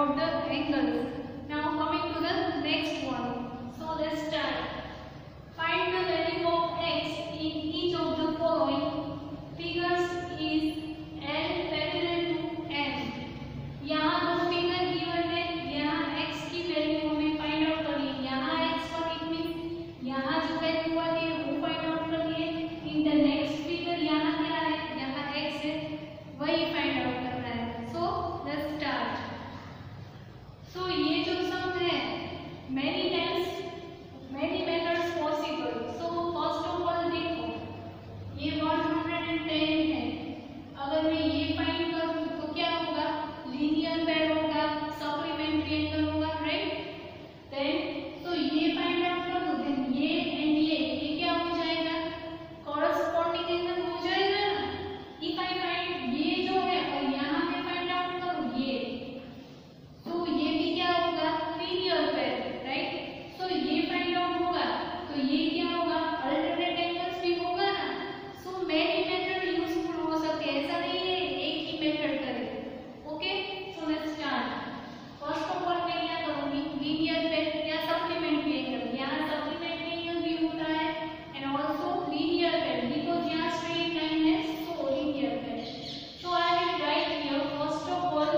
of the angles. Now coming to the next one. So let's start. Find the value of x in each of the following figures is L parallel to M. यहाँ दो figure given है, यहाँ x की value हमें find out करनी है। यहाँ x1 it means यहाँ जो वैल्यू आ रही है वो फाइंड आउट करनी है। इन द नेक्स्ट फिगर यहाँ क्या है, यहाँ x है, वही फाइंड आउट करना है। सो लेट्स स्टार्ट। सो ये जो सम है many methods possible. So first of all देखो ये 110 है, अगर मैं ये फाइंड करूँ तो क्या होगा, लीनियर पेयर होगा, सप्लीमेंट्री एंगल होगा, राइट। देन तो ये फाइंड आउट कर दो, देन ये एंड ये क्या हो जाएगा, कॉरस्पॉन्डिंग एंगल हो जाएगा ना। इफ आई फाइंड ये जो है और यहाँ पे फाइंड आउट करूँ ये, तो ये भी क्या होगा, लीनियर पेयर, राइट। सो ये फाइंड आउट होगा तो ये क्या होगा, अल्टरनेट एंगल्स भी होगा ना। सो मेनी मेथड यूजफुल हो सकते हैं, ऐसा नहीं है एक ही मेथड करें। Okay, so let's start. First of all मैं क्या करूंगी, लीनियर पेयर या सप्लीमेंट्री एंगल, यहाँ सप्लीमेंट्री एंगल भी होता है and also linear pair, because यहाँ स्ट्रेट लाइन है, so linear pair. So I will write here first of all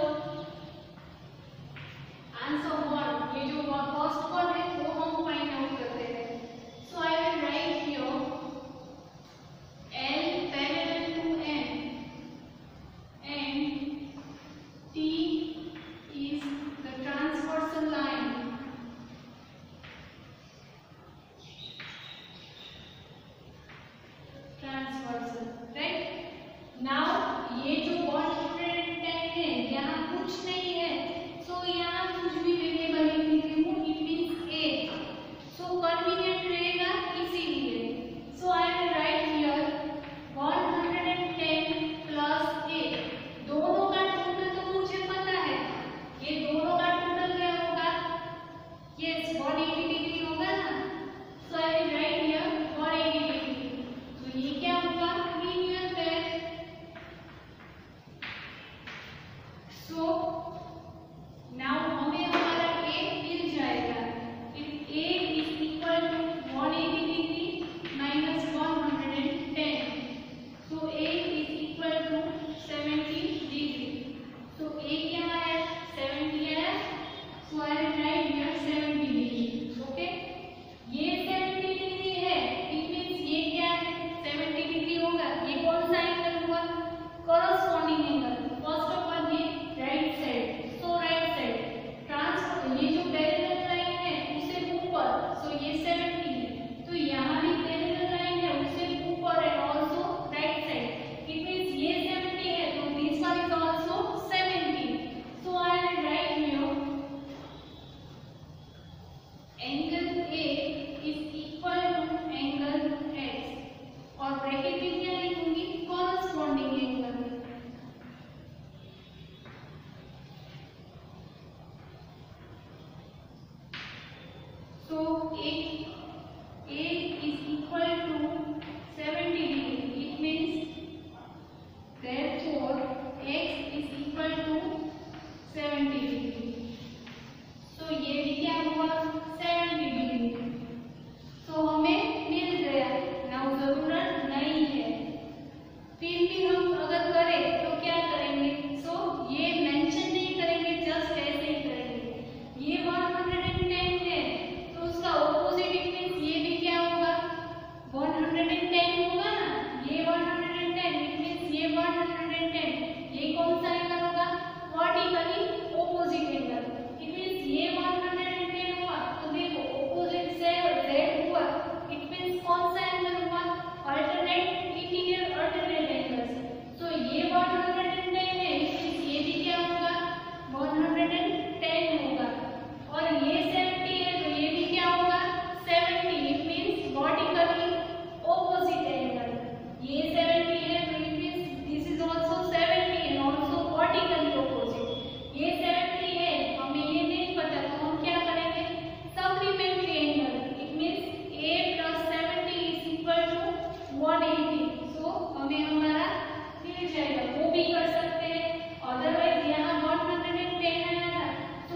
answer 1, ये जो फर्स्ट वन है वो हम फाइंड आउट करते हैं। So I will write here L parallel to M and T is the transversal line. Transversal, right? Now ये जो 110 है यहाँ कुछ नहीं है, so यहाँ कुछ भी variable remove, it means a, so convenient रहेगा इसीलिए। So I will write here 110 plus a, दोनों का टोटल तो मुझे पता है, ये दोनों का टोटल क्या होगा, यस 180 डिग्री होगा ना। So I will write here 180 degree, तो ये क्या होगा, लीनियर पेयर। So now हमें हमारा a मिल जाएगा। If a is equal to 180 degree minus 110, so a is equal to 70 degree. So a क्या है, 70 है, so I will write here 70 degree. Okay, ये 70 डिग्री है, it means ये क्या है, 70 डिग्री होगा। ये कौन सा एंगल हुआ, corresponding angle. First of all ये right side, so right side transfer, ये जो पैरेलल लाइन है उसे ऊपर, सो ये 70 है, तो यहाँ भी पैरेलल लाइन है उसे ऊपर है, also right side, it means ये 70 है, तो this one is also 70। So I will write here angle A is equal to angle X, और ब्रैकेट में क्या लिखूंगी, corresponding angle. So A is equal to 70 degree. It means therefore X is equal to 70 degree. So ये भी क्या हुआ, 70 degree. So हमें मिल गया, now जरूरत नहीं है। फिर भी हम अगर करें तो क्या करेंगे, so ये मेंशन नहीं करेंगे, जस्ट ऐसे ही करेंगे। ये 110 है, तो उसका ऑपोजिट इट मींस ये भी क्या होगा, 110 होगा ना। ये 110 इट मींस ये 110, ये कौन सा एंगल होगा, vertically opposite angle. It means ये 110 हुआ, तो देखो ऑपोजिट से z हुआ, इट मींस कौन सा एंगल हुआ, अल्टरनेट इंटीरियर अल्टरनेट एंगल्स। तो ये 110 है, इट मींस ये भी क्या होगा, 110 होगा, और ये 70 है, तो ये भी क्या होगा, 70, it means vertically opposite angle. ये 70 है, तो it means this is also 70 and also vertically opposite. ये 70 है, हमें ये नहीं पता, तो हम क्या करेंगे, supplementary angle, it means a plus 70 is equal to 180। So हमें हमारा मिल जाएगा, वो भी कर सकते हैं, अदरवाइज यहाँ 110 आया था,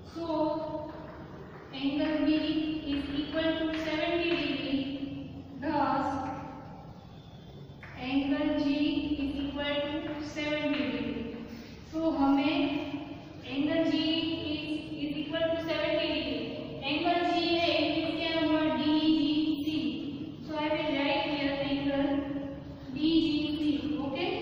So angle B is equal to 70 degree. Thus angle G is equal to 70 degree. So हमें angle G is equal to 70 degree. Angle G है इस क्या हुआ DGC. So I will write here angle DGC. Okay,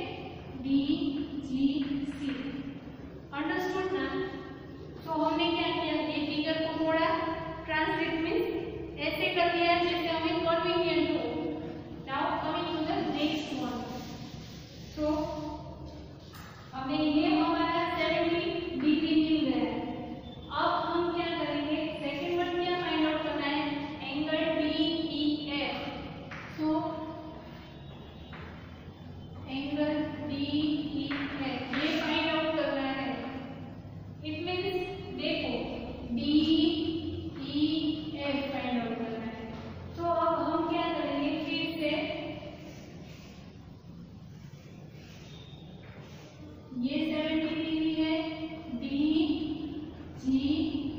DGC. Understood ना? तो हमने क्या किया, ये फिगर को थोड़ा ट्रांसलेट मीन्स ऐसे कर दिया जैसे हमें कन्वीनियंट हो. Now coming to the next one. So हमें ये हमारा 70 डिग्री मिल गया है. अब हम क्या करेंगे, सेकंड वन क्या फाइंड आउट करना है, angle DEF. So angle DEF ये फाइंड आउट करना है. इट मीन्स देखो DEF फाइंड आउट करना है. तो अब हम क्या करेंगे, फिर से ये 70 डिग्री है DGE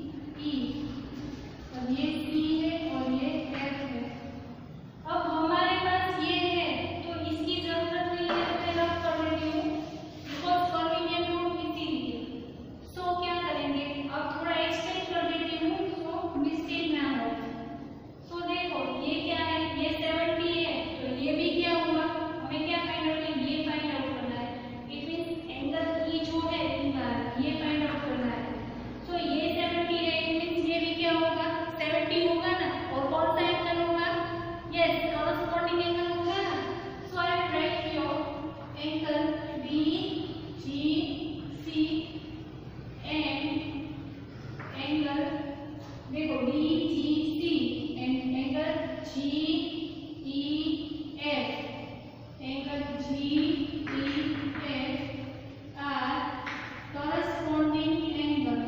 और ये C है और ये F है. अब हमारे पास ये है तो इसकी जरूरत नहीं है, मैं रफ कर लेती हूँ बिकॉज कन्वीनियंट हो इसीलिए. सो क्या करेंगे, अब थोड़ा एक्सटेंड कर देती हूँ सो मिस्टेक ना हो. सो देखो ये क्या है, ये 70 है तो ये भी क्या हुआ, हमें क्या फाइंड आउट करना है, ये फाइंड आउट करना है. इट मींस एंगल ई जो है ये फाइंड आउट करना है. सो ये 70 है इट मींस ये भी क्या होगा 70 होगा ना. और कौन सा एंगल होगा, यस कॉरेस्पॉन्डिंग एंगल होगा ना. So I will write here angle DGC and angle देखो DGC and angle GEF. Angle GEF are corresponding angle.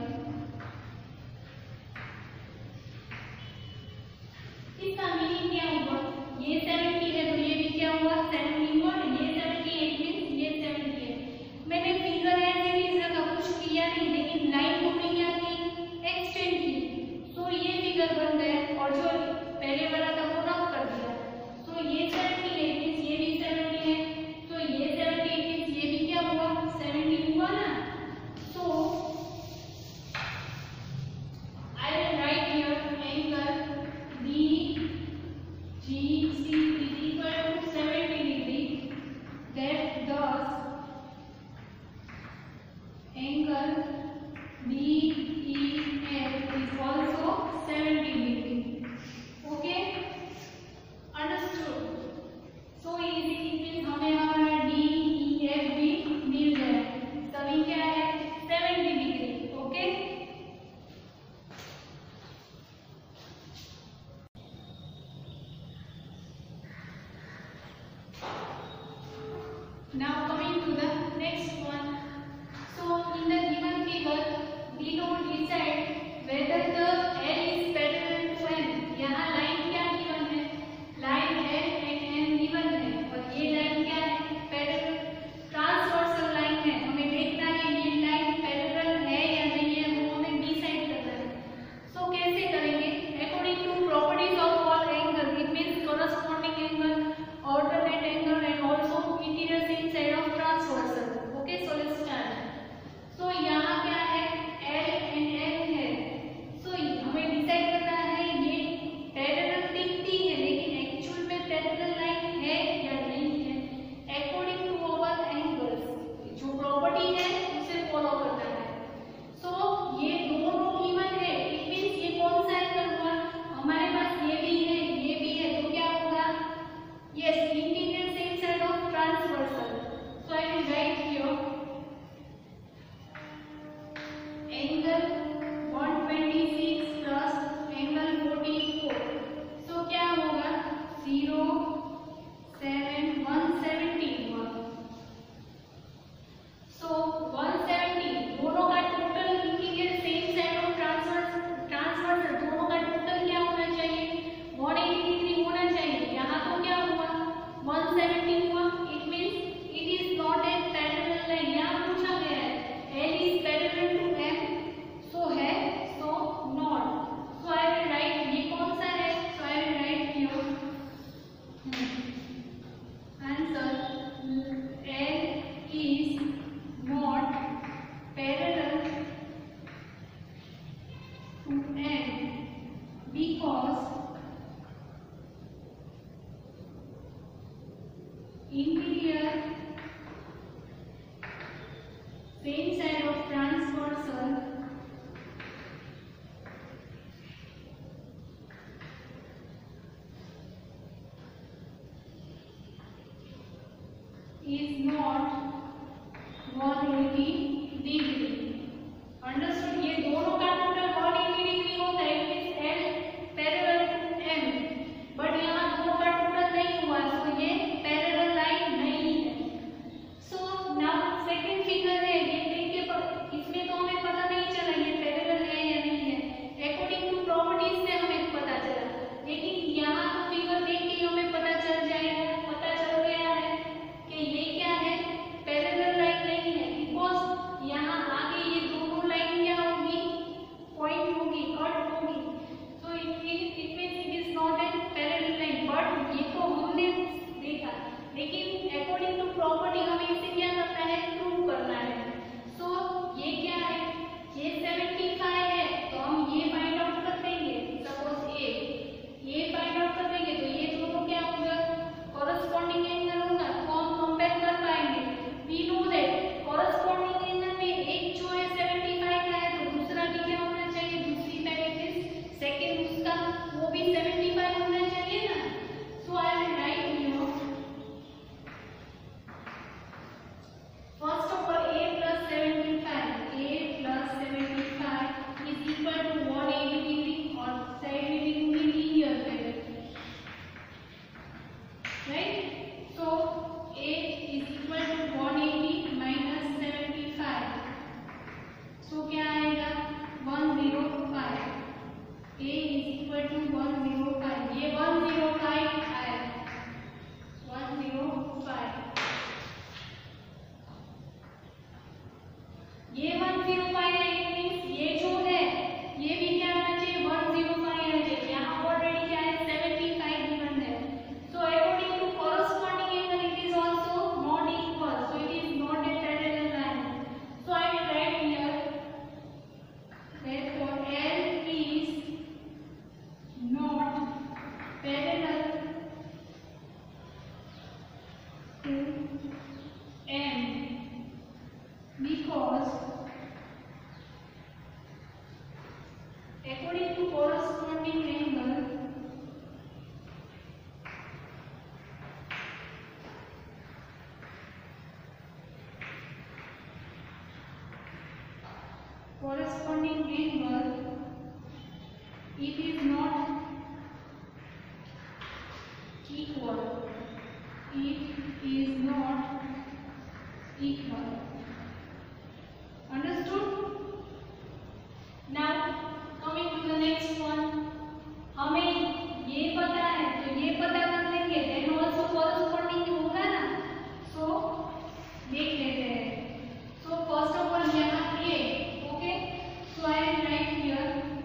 इसका मीनिंग क्या हुआ, ये 70 है तो ये भी क्या हुआ 70 हुआ. ये 78 मीन्स ये 70 है. मैंने फिगर ऐसे भी जगह कुछ किया नहीं लेकिन लाइन को भी क्या की, एक्सटेंड की. सो ये फिगर बन गया और जो पहले वाला था वो रफ कर दिया. सो ये 70 है मीन्स ये भी 70 है. तो ये 70 मीन्स ये भी क्या हुआ 70 हुआ ना. सो I will write here angle DGC is equal to 70 degree. That thus angle DEF is also 70 degree. Okay, understood? So easy. means हमें हमारा DEF भी मिल गया. सभी क्या है 70 degree. Okay, now coming to the next one. So in the given figure we know decide whether the L is parallel to N. यहाँ line क्या given है, line L and N given है और ये लाइन क्या है parallel transversal line है. हमें देखना है ये लाइन पैरेलल है या नहीं है, वो हमें डिसाइड करना है. सो कैसे करेंगे, according to properties of all angle. It means corresponding angle, alternate angle and also interior same side of transversal. Okay, so let's start. So यहाँ क्या है L and N है. So हमें डिसाइड करना है ये पैरेलल दिखती है लेकिन एक्चुअल में पैरेलल लाइन है या नहीं है. अकॉर्डिंग टू आवर एंगल्स जो प्रॉपर्टी है उसे फॉलो करना है. सो ये दोनों गिवन है इट मींस ये कौन सा एंगल हुआ, हमारे पास ये भी है ये भी है तो क्या होगा, yes interior same side of transversal. So I will write here angle 126 plus angle 44. So क्या होगा 0 7 170 हुआ. So 170 same side of transversal is not 180 degree. Understood? ये दोनों का टोटल 180 डिग्री होता है, it is L parallel to M, but यहाँ दोनों का टोटल नहीं हुआ, तो ये पैरेलल लाइन नहीं है. सो नाउ सेकंड फिगर है, ये देख के इसमें तो हमें पता नहीं चला ये पैरेलल है या नहीं है, अकॉर्डिंग टू प्रॉपर्टीज से हमें पता चला, लेकिन यहाँ तो फिगर देख के हमें पता चल जाएगा, पता चल गया है कि ये क्या है, पैरेलल लाइन नहीं है, बिकॉज यहाँ आगे ये दोनों लाइन क्या होगी, पॉइंट होगी, कट होगी, so it means it is not an parallel line. But ये तो हमने देखा, लेकिन अकॉर्डिंग टू प्रॉपर्टी हमें इसे क्या करना है, प्रूव करना है. सो ये क्या है, ये 75 है, तो हम ये फाइंड आउट कर देंगे, सपोज ये फाइंड आउट कर देंगे, तो ये दोनों क्या होगा, कॉरेस्पॉन्डिंग एंगल होगा, तो हम कंपेयर कर पाएंगे. We know that corresponding angle में एक जो है 75 का है, तो दूसरा भी क्या होना चाहिए, दूसरी साइड इज सेकंड उसका वो भी 75 होना चाहिए ना. So I will write here first of all a plus 75 is equal to 180 degree, और साइड में भी होंगे linear parallel, right. So a is equal to 180 minus 75, सो क्या आएगा 105. a is equal to 105, ये 105 आया, 105. ये 105 है, मींस ये जो है ये भी क्या आना चाहिए, 105 आना चाहिए. यहाँ ऑलरेडी क्या है 75 गिवन है, so according to corresponding angle it is also not equal, so it is not a parallel line. So I will write here therefore L is not parallel to M, because according to corresponding angle it is not equal, it is not equal. Understood? Now coming to the next one, हमें ये पता है तो ये पता कर लेंगे, then also corresponding होगा ना, so देख लेते हैं. So first of all यहाँ a, okay, so I will write here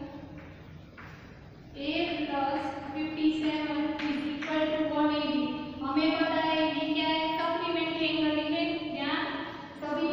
a plus 57 is equal to 180. हमें पता है ये क्या है, सप्लीमेंट्री एंगल, यहाँ सभी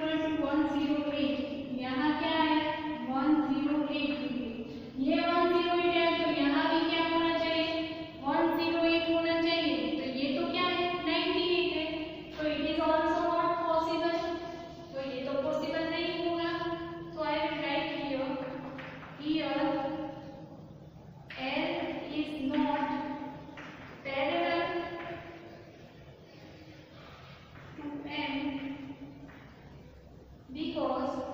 इक्वल टू 108। यहाँ क्या है 108 ये 108 है तो यहाँ भी क्या होना चाहिए 108 होना चाहिए। तो ये तो क्या है 98 है तो it is also not possible. तो ये तो पॉसिबल नहीं होगा। So I will write here L is not parallel to M because